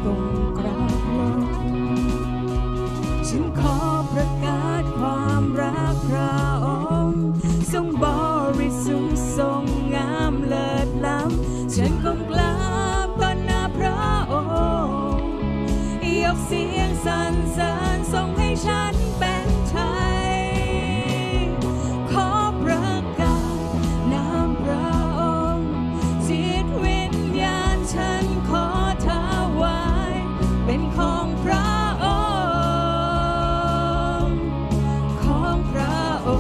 ก้มกราบลงฉันขอประกาศความรักพระองค์ทรงบริสุทธิ์ทรงงามเลิศล้ำฉันก้มกราบต่อหน้าพระองค์ยกเสียงสรรเสริญทรงให้ฉันเป็นไทยขอประกาศนามพระองค์จิตวิญญาณฉันขอถวายเป็นของพระองค์ของพระ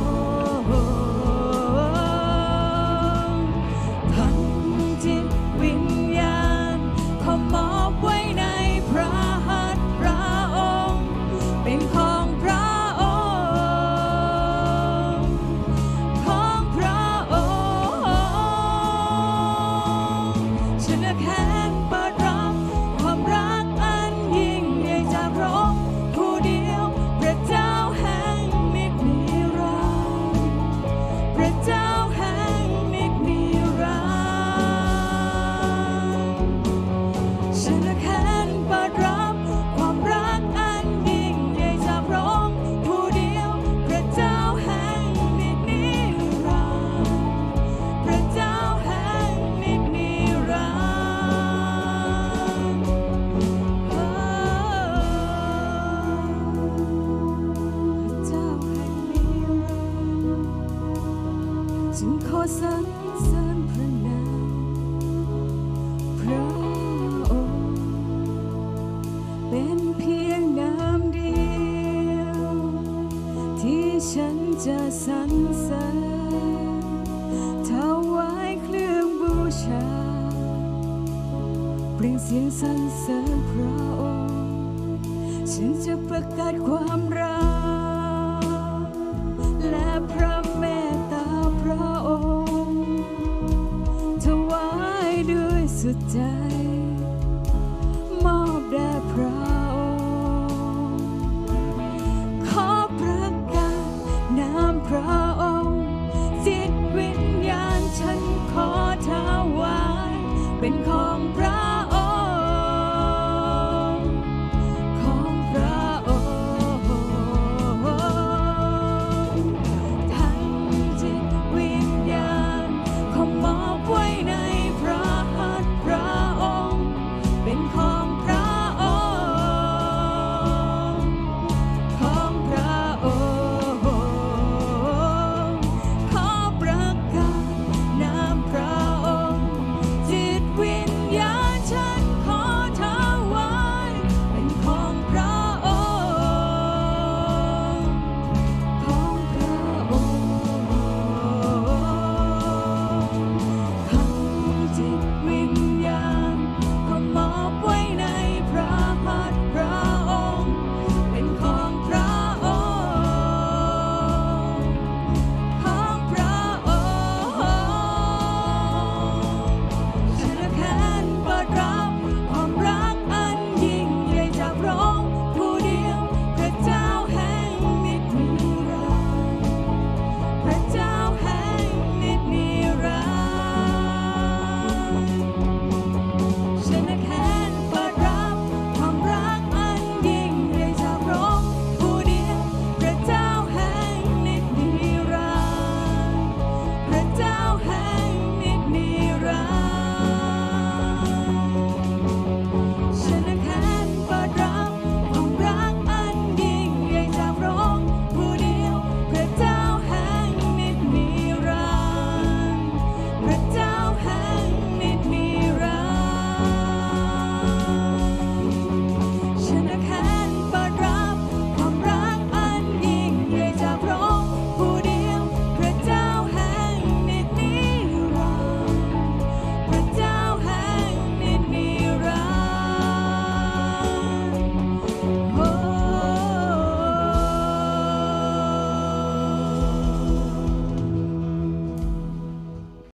องค์ทั้งจิตวิญญาณขอมอบไว้ในพระหัตถ์พระองค์เป็นของพระองค์ของพระองค์ฉันแข็งเปิดรับความรักอันยิ่งใหญ่จากพระองค์ผู้เดียวพระเจ้าแห่งนิจนิรันดร์พระเจ้าแห่งนิจนิรันดร์ฉันแข็งเปิดรับความรักอันยิ่งใหญ่จากพระองค์ผู้เดียวพระเจ้าแห่งนิจนิรันดร์พระเจ้าแห่งนิจนิรันดร์พระเจ้าแห่งนิรันดร์จึงขอสรรเสริญพระนามพระองค์เป็นเพียงนามเดียวที่ฉันจะสรรเสริญถวายเครื่องบูชาเปล่งเสียงสรรเสริญพระองค์ฉันจะประกาศความรักและพระเมตตาพระองค์ถวายด้วยสุดใจ